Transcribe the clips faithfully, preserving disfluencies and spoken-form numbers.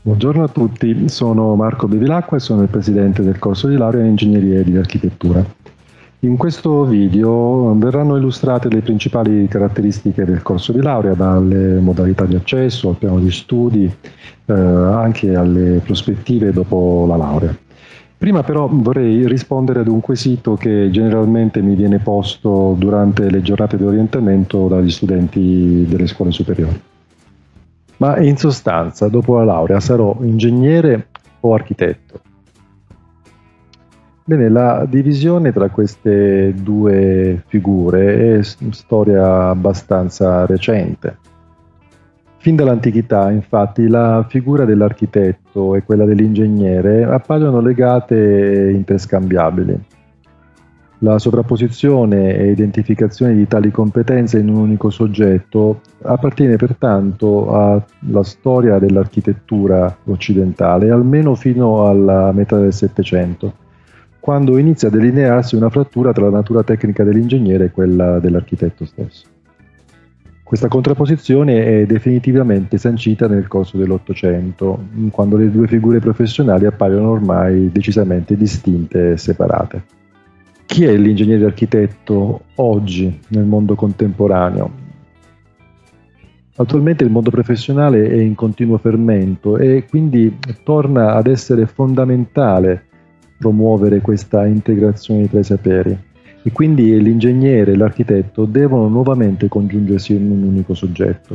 Buongiorno a tutti, sono Marco Bevilacqua e sono il presidente del corso di laurea in Ingegneria e di Architettura. In questo video verranno illustrate le principali caratteristiche del corso di laurea, dalle modalità di accesso al piano di studi, eh, anche alle prospettive dopo la laurea. Prima però vorrei rispondere ad un quesito che generalmente mi viene posto durante le giornate di orientamento dagli studenti delle scuole superiori. Ma in sostanza, dopo la laurea, sarò ingegnere o architetto? Bene, la divisione tra queste due figure è storia abbastanza recente. Fin dall'antichità, infatti, la figura dell'architetto e quella dell'ingegnere appaiono legate e interscambiabili. La sovrapposizione e identificazione di tali competenze in un unico soggetto appartiene pertanto alla storia dell'architettura occidentale, almeno fino alla metà del Settecento, quando inizia a delinearsi una frattura tra la natura tecnica dell'ingegnere e quella dell'architetto stesso. Questa contrapposizione è definitivamente sancita nel corso dell'Ottocento, quando le due figure professionali appaiono ormai decisamente distinte e separate. Chi è l'ingegnere architetto oggi nel mondo contemporaneo? Attualmente il mondo professionale è in continuo fermento e quindi torna ad essere fondamentale promuovere questa integrazione tra i saperi, e quindi l'ingegnere e l'architetto devono nuovamente congiungersi in un unico soggetto.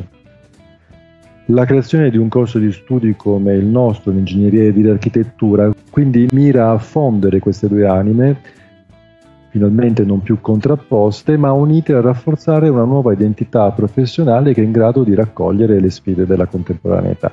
La creazione di un corso di studi come il nostro, l'ingegneria e l'architettura, quindi mira a fondere queste due anime, finalmente non più contrapposte, ma unite a rafforzare una nuova identità professionale che è in grado di raccogliere le sfide della contemporaneità.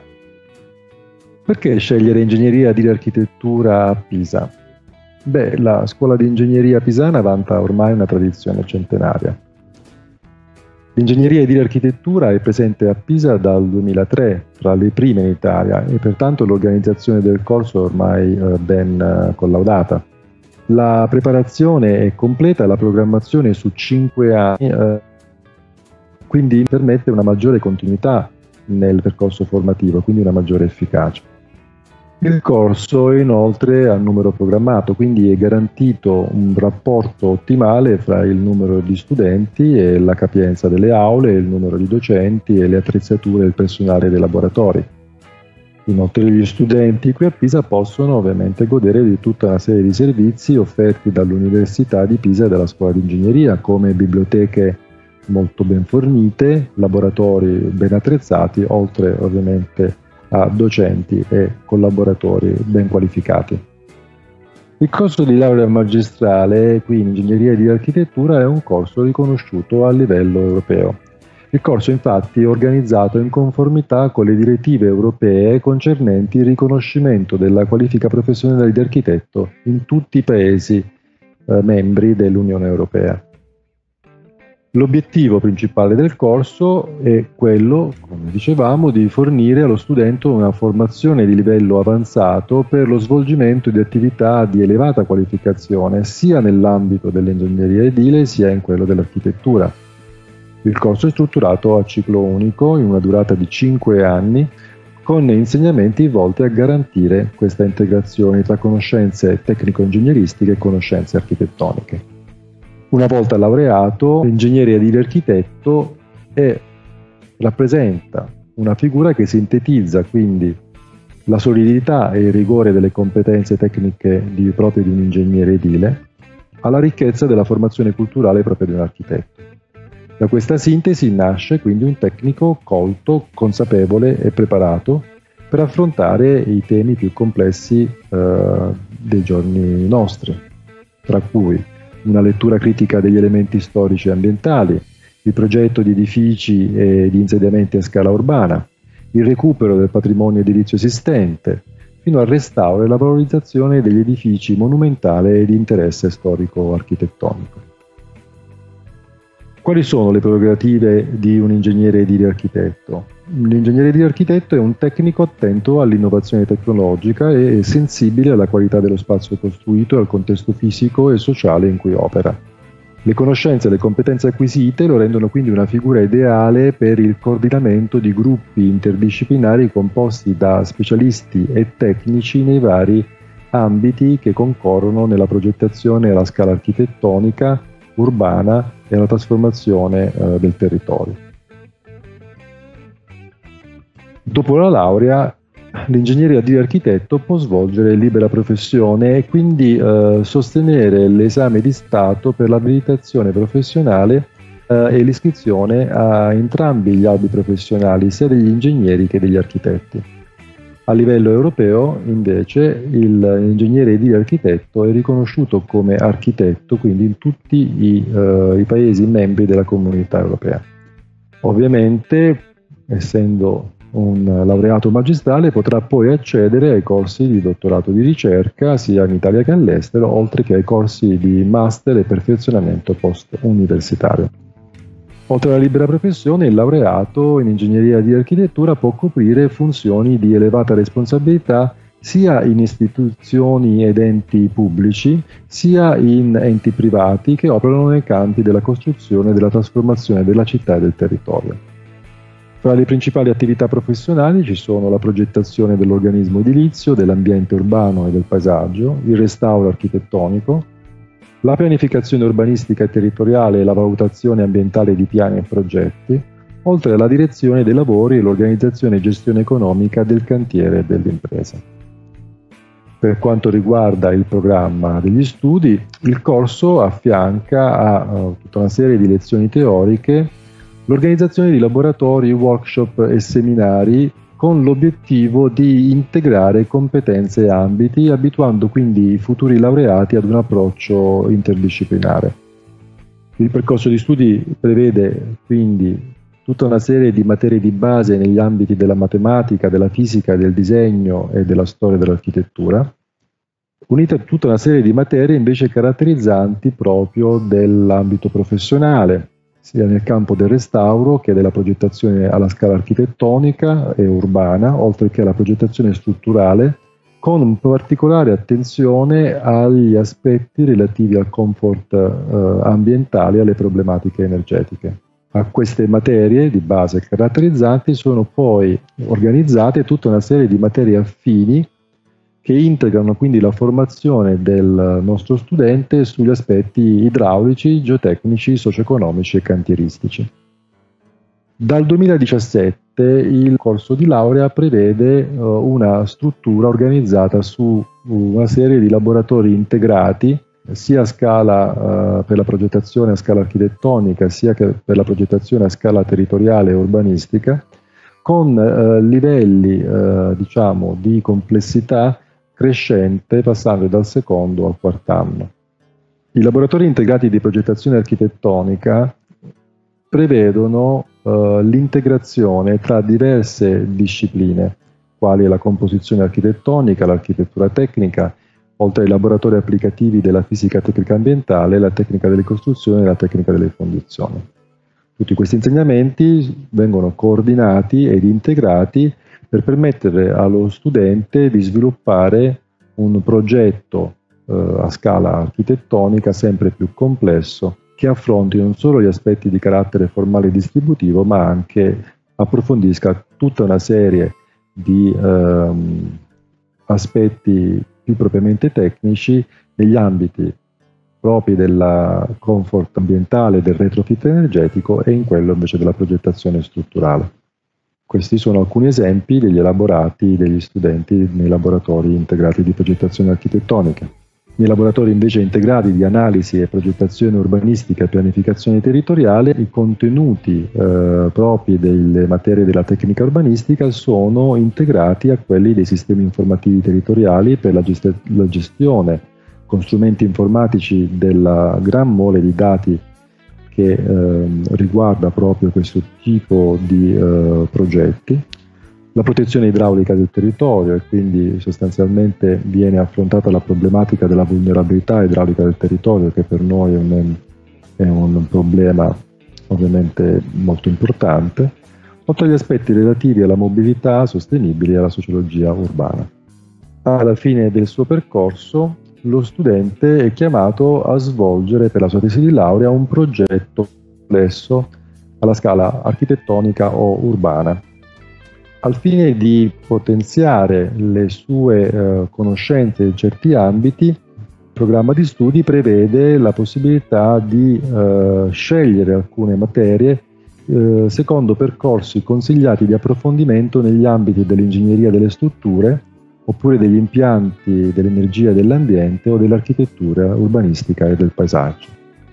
Perché scegliere ingegneria di architettura a Pisa? Beh, la scuola di ingegneria pisana vanta ormai una tradizione centenaria. L'ingegneria di architettura è presente a Pisa dal duemilatré, tra le prime in Italia, e pertanto l'organizzazione del corso è ormai eh, ben eh, collaudata. La preparazione è completa e la programmazione su cinque anni, eh, quindi permette una maggiore continuità nel percorso formativo, quindi una maggiore efficacia. Il corso è inoltre a numero programmato, quindi è garantito un rapporto ottimale fra il numero di studenti e la capienza delle aule, il numero di docenti e le attrezzature del personale dei laboratori. Inoltre gli studenti qui a Pisa possono ovviamente godere di tutta una serie di servizi offerti dall'Università di Pisa e dalla Scuola di Ingegneria, come biblioteche molto ben fornite, laboratori ben attrezzati, oltre ovviamente a docenti e collaboratori ben qualificati. Il corso di laurea magistrale qui in Ingegneria di Architettura è un corso riconosciuto a livello europeo. Il corso infatti è organizzato in conformità con le direttive europee concernenti il riconoscimento della qualifica professionale di architetto in tutti i Paesi eh, membri dell'Unione Europea. L'obiettivo principale del corso è quello, come dicevamo, di fornire allo studente una formazione di livello avanzato per lo svolgimento di attività di elevata qualificazione sia nell'ambito dell'ingegneria edile sia in quello dell'architettura. Il corso è strutturato a ciclo unico in una durata di cinque anni, con insegnamenti volti a garantire questa integrazione tra conoscenze tecnico-ingegneristiche e conoscenze architettoniche. Una volta laureato, l'ingegnere edile architetto è, rappresenta una figura che sintetizza quindi la solidità e il rigore delle competenze tecniche di, proprie di un ingegnere edile alla ricchezza della formazione culturale propria di un architetto. Da questa sintesi nasce quindi un tecnico colto, consapevole e preparato per affrontare i temi più complessi eh, dei giorni nostri, tra cui una lettura critica degli elementi storici e ambientali, il progetto di edifici e di insediamenti a scala urbana, il recupero del patrimonio edilizio esistente, fino al restauro e la valorizzazione degli edifici monumentali e di interesse storico-architettonico. Quali sono le prerogative di un ingegnere edile architetto? L'ingegnere edile architetto è un tecnico attento all'innovazione tecnologica e sensibile alla qualità dello spazio costruito e al contesto fisico e sociale in cui opera. Le conoscenze e le competenze acquisite lo rendono quindi una figura ideale per il coordinamento di gruppi interdisciplinari composti da specialisti e tecnici nei vari ambiti che concorrono nella progettazione alla scala architettonica, urbana e alla trasformazione eh, del territorio. Dopo la laurea, l'ingegnere edile architetto può svolgere libera professione e quindi eh, sostenere l'esame di Stato per l'abilitazione professionale eh, e l'iscrizione a entrambi gli albi professionali, sia degli ingegneri che degli architetti. A livello europeo, invece, il- l'ingegnere edile architetto è riconosciuto come architetto, quindi in tutti i, eh, i paesi membri della Comunità Europea. Ovviamente, essendo un laureato magistrale, potrà poi accedere ai corsi di dottorato di ricerca sia in Italia che all'estero, oltre che ai corsi di master e perfezionamento post-universitario. Oltre alla libera professione, il laureato in ingegneria di architettura può coprire funzioni di elevata responsabilità sia in istituzioni ed enti pubblici, sia in enti privati che operano nei campi della costruzione e della trasformazione della città e del territorio. Fra le principali attività professionali ci sono la progettazione dell'organismo edilizio, dell'ambiente urbano e del paesaggio, il restauro architettonico, la pianificazione urbanistica e territoriale e la valutazione ambientale di piani e progetti, oltre alla direzione dei lavori e l'organizzazione e gestione economica del cantiere e dell'impresa. Per quanto riguarda il programma degli studi, il corso affianca a uh, tutta una serie di lezioni teoriche l'organizzazione di laboratori, workshop e seminari con l'obiettivo di integrare competenze e ambiti, abituando quindi i futuri laureati ad un approccio interdisciplinare. Il percorso di studi prevede quindi tutta una serie di materie di base negli ambiti della matematica, della fisica, del disegno e della storia dell'architettura, unite a tutta una serie di materie invece caratterizzanti proprio dell'ambito professionale, sia nel campo del restauro che della progettazione alla scala architettonica e urbana, oltre che alla progettazione strutturale, con particolare attenzione agli aspetti relativi al comfort eh, ambientale e alle problematiche energetiche. A queste materie di base caratterizzanti sono poi organizzate tutta una serie di materie affini che integrano quindi la formazione del nostro studente sugli aspetti idraulici, geotecnici, socio-economici e cantieristici. Dal duemiladiciassette il corso di laurea prevede uh, una struttura organizzata su una serie di laboratori integrati, sia a scala uh, per la progettazione a scala architettonica, sia che per la progettazione a scala territoriale e urbanistica, con uh, livelli uh, diciamo, di complessità crescente, passando dal secondo al quarto anno. I laboratori integrati di progettazione architettonica prevedono uh, l'integrazione tra diverse discipline, quali la composizione architettonica, l'architettura tecnica, oltre ai laboratori applicativi della fisica tecnica ambientale, la tecnica delle costruzioni e la tecnica delle fondazioni. Tutti questi insegnamenti vengono coordinati ed integrati per permettere allo studente di sviluppare un progetto eh, a scala architettonica sempre più complesso, che affronti non solo gli aspetti di carattere formale e distributivo, ma anche approfondisca tutta una serie di ehm, aspetti più propriamente tecnici negli ambiti propri del comfort ambientale, del retrofit energetico e in quello invece della progettazione strutturale. Questi sono alcuni esempi degli elaborati degli studenti nei laboratori integrati di progettazione architettonica. Nei laboratori invece integrati di analisi e progettazione urbanistica e pianificazione territoriale, i contenuti eh, propri delle materie della tecnica urbanistica sono integrati a quelli dei sistemi informativi territoriali per la, gest- la gestione con strumenti informatici della gran mole di dati che eh, riguarda proprio questo tipo di eh, progetti, la protezione idraulica del territorio, e quindi sostanzialmente viene affrontata la problematica della vulnerabilità idraulica del territorio, che per noi è un, è un problema ovviamente molto importante, oltre agli aspetti relativi alla mobilità sostenibile e alla sociologia urbana. Alla fine del suo percorso lo studente è chiamato a svolgere per la sua tesi di laurea un progetto complesso alla scala architettonica o urbana. Al fine di potenziare le sue eh, conoscenze in certi ambiti, il programma di studi prevede la possibilità di eh, scegliere alcune materie eh, secondo percorsi consigliati di approfondimento negli ambiti dell'ingegneria delle strutture, oppure degli impianti dell'energia e dell'ambiente o dell'architettura urbanistica e del paesaggio.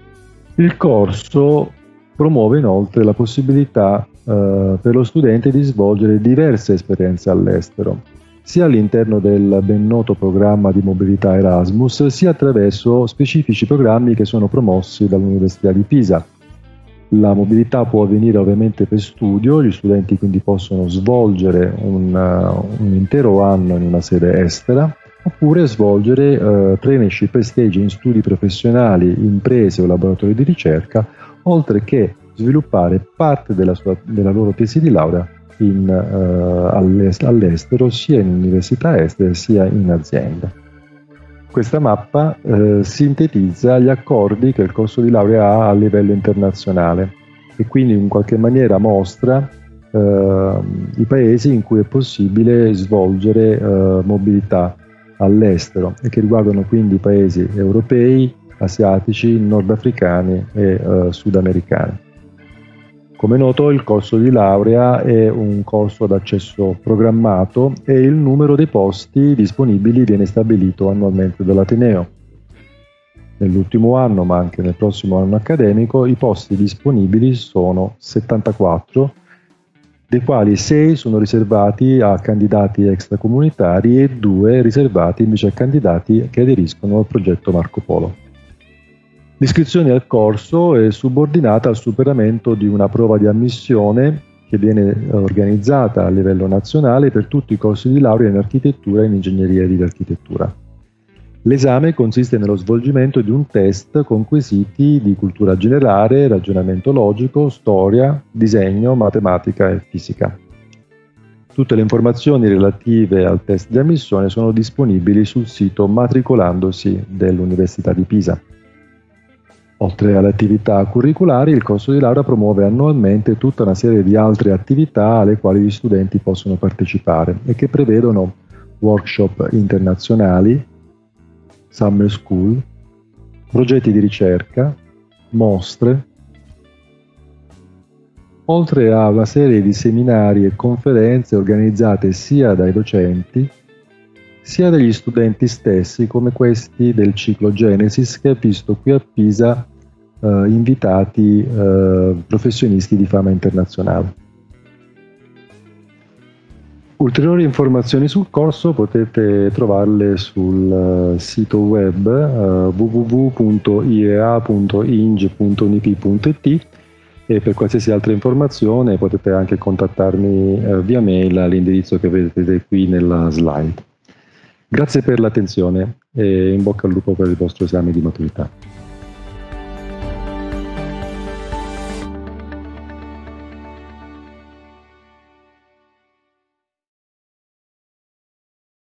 Il corso promuove inoltre la possibilità eh, per lo studente di svolgere diverse esperienze all'estero, sia all'interno del ben noto programma di mobilità Erasmus, sia attraverso specifici programmi che sono promossi dall'Università di Pisa. La mobilità può avvenire ovviamente per studio, gli studenti quindi possono svolgere un, uh, un intero anno in una sede estera, oppure svolgere uh, traineeship e stage in studi professionali, imprese o laboratori di ricerca, oltre che sviluppare parte della, sua, della loro tesi di laurea in, uh, all'est- all'estero, sia in università estere sia in azienda. Questa mappa eh, sintetizza gli accordi che il corso di laurea ha a livello internazionale e quindi in qualche maniera mostra eh, i paesi in cui è possibile svolgere eh, mobilità all'estero e che riguardano quindi paesi europei, asiatici, nordafricani e eh, sudamericani. Come noto, il corso di laurea è un corso ad accesso programmato e il numero dei posti disponibili viene stabilito annualmente dall'Ateneo. Nell'ultimo anno, ma anche nel prossimo anno accademico, i posti disponibili sono settantaquattro, dei quali sei sono riservati a candidati extracomunitari e due riservati invece a candidati che aderiscono al progetto Marco Polo. L'iscrizione al corso è subordinata al superamento di una prova di ammissione che viene organizzata a livello nazionale per tutti i corsi di laurea in architettura e in ingegneria di architettura. L'esame consiste nello svolgimento di un test con quesiti di cultura generale, ragionamento logico, storia, disegno, matematica e fisica. Tutte le informazioni relative al test di ammissione sono disponibili sul sito matricolandosi dell'Università di Pisa. Oltre alle attività curriculari, il corso di laurea promuove annualmente tutta una serie di altre attività alle quali gli studenti possono partecipare e che prevedono workshop internazionali, summer school, progetti di ricerca, mostre, oltre a una serie di seminari e conferenze organizzate sia dai docenti sia dagli studenti stessi, come questi del ciclo Genesis che ha visto qui a Pisa eh, invitati eh, professionisti di fama internazionale. Ulteriori informazioni sul corso potete trovarle sul uh, sito web uh, w w w punto i e a punto i n g punto u n i p punto i t e per qualsiasi altra informazione potete anche contattarmi uh, via mail all'indirizzo che vedete qui nella slide. Grazie per l'attenzione e in bocca al lupo per il vostro esame di maturità.